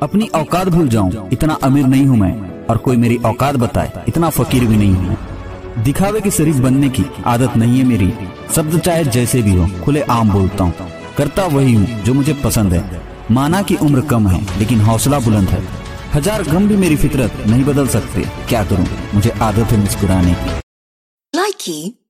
अपनी औकात भूल जाऊं, इतना अमीर नहीं हूं मैं, और कोई मेरी औकात बताए, इतना फकीर भी नहीं हूं मैं। दिखावे की शरीफ बनने की आदत नहीं है मेरी, शब्द चाहे जैसे भी हो खुले आम बोलता हूँ, करता वही हूँ जो मुझे पसंद है। माना कि उम्र कम है लेकिन हौसला बुलंद है, हजार गम भी मेरी फितरत नहीं बदल सकते। क्या करूँ, मुझे आदत है मुस्कुराने की। Likey